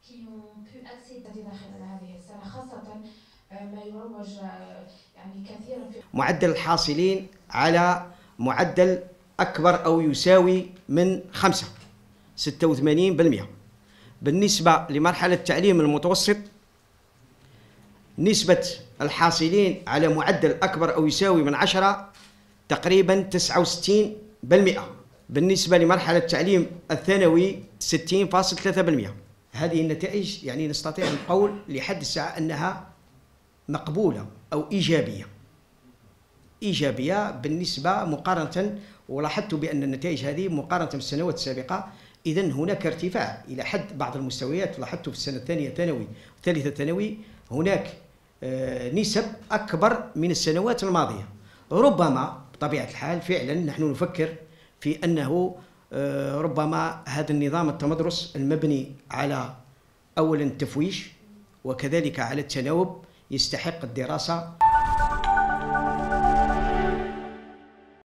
qui ont pu accéder خلال هذه السنة، خاصة ما يروج يعني كثيرا في معدل الحاصلين على معدل أكبر أو يساوي من 5 86%. بالنسبة لمرحلة التعليم المتوسط نسبة الحاصلين على معدل أكبر أو يساوي من 10 تقريبا 69%. بالنسبة لمرحلة التعليم الثانوي 60.3%. هذه النتائج يعني نستطيع القول لحد الساعة أنها مقبولة أو إيجابية بالنسبة مقارنة، ولاحظت بأن النتائج هذه مقارنة بالسنوات السابقة. إذن هناك ارتفاع إلى حد بعض المستويات. لاحظت في السنة الثانية ثانوي والثالثة ثانوي هناك نسب أكبر من السنوات الماضية. ربما بطبيعة الحال فعلا نحن نفكر في أنه ربما هذا النظام التمدرس المبني على أولا التفويش وكذلك على التناوب يستحق الدراسة.